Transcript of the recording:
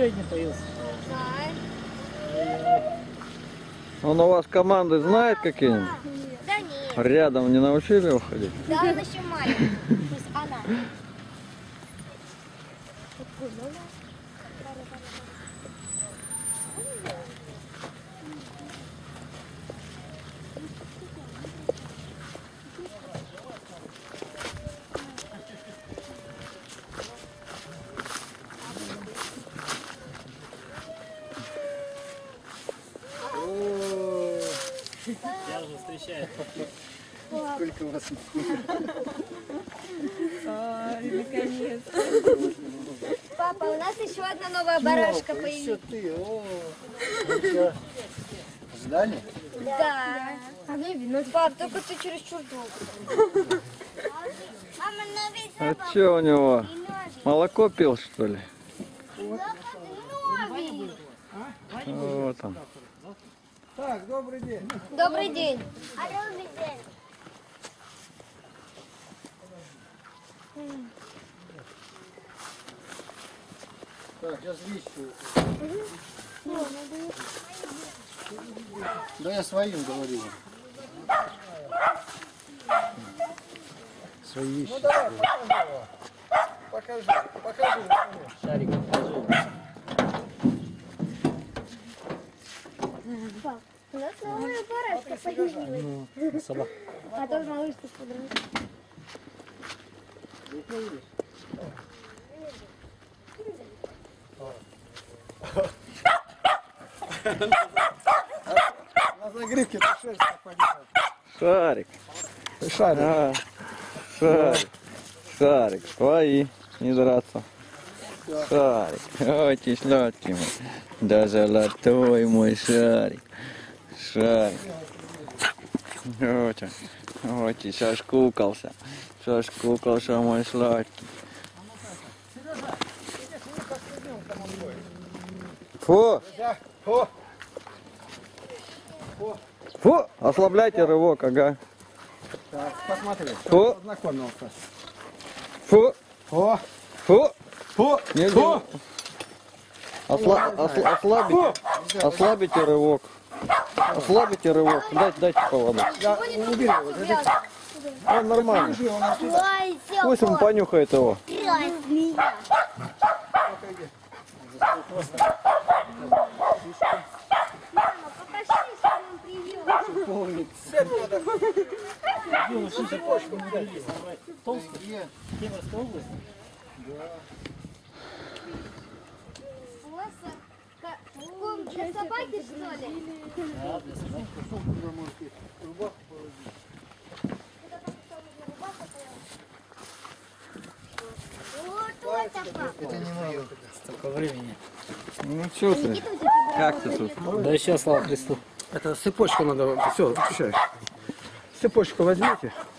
еще не появился? Знаю. Он у вас команды знает какие-нибудь? Да нет. Рядом не научили его ходить? Да, он еще маленький. То есть она. Я уже встречаю. Сколько у вас? Наконец. Папа, у нас еще одна новая барашка Еще появилась. ты, о. Ну-ка. Ждали? Да. А мне вино. Пап, только ты чересчур долго. А что у него? Молоко пил, что ли? Вот он. Так, добрый день. Добрый день. Добрый день. Так, сейчас вещи. Да я своим говорю. Свои вещи. Ну давай, покажи. Покажи. Шарик, покажи. Пап, у нас новая барашка появилась. Собака. А то малышка с подружкой. На загривке ты шерсть поднимаешь. Шарик. Шарик. А, шарик. Шарик. Свои. Не драться. Шарик. Ой, ты сладкий мой. Да золотой мой шарик. Шарик. Вот он. Вот ты соскукался. Соскукался мой сладкий. Фу! О, Фу! Ослабляйте рывок, ага. так, посмотри. Фу! Познакомился. Фу! О, Фу! фу, Нельзя. Ослабите. Ослабите рывок. Ослабите рывок. Дайте поводу. Я убери его. Он нормально. Держи, он отсюда. Ой, все, Пусть он понюхает его. меня. Мама, покажи, что он привез. Помнит. Цепь надо. Цепочку не дали. Толстый. Кемеровская область. Ком для собаки, что ли? Да, для собаки. Рубаху положи. Вот это, папа. Это не мое. Столько времени. Ну что ты? Как ты тут? Да еще слава Христу. Это цепочку надо. Все, выключай. Цепочку возьмите.